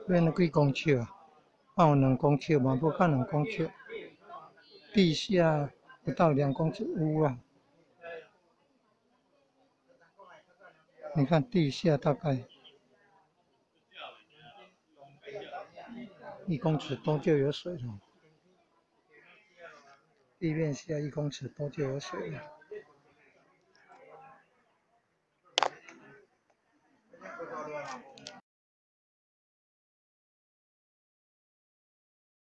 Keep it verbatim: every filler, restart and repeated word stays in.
变了几公尺啊？啊，有两公尺嘛，无到两公尺。地下不到两公尺有啊。你看地下大概一公尺多就有水了，地面下一公尺多就有水了。